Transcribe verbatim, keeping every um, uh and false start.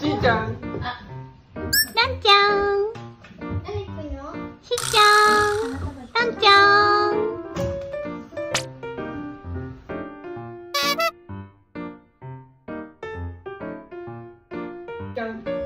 ーちゃん。 あ、 ランちゃん。 何行くの？ しーちゃん。ランちゃん。 じゃん。